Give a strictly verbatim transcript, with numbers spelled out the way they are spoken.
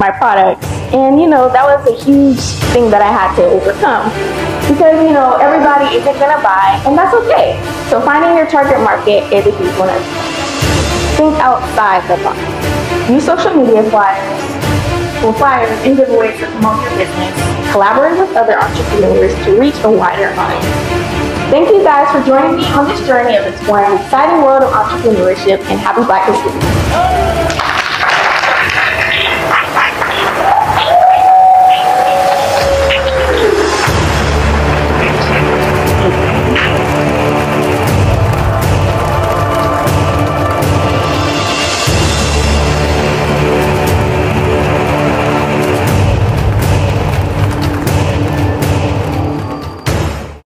my product. And, you know, that was a huge thing that I had to overcome. Because, you know, everybody isn't going to buy, and that's okay. So finding your target market is a huge one. Think outside the box. Use social media flyers, or flyers and giveaways to promote your business. Collaborate with other entrepreneurs to reach a wider audience. Thank you guys for joining me on this journey of exploring the exciting world of entrepreneurship, and happy Black History Month.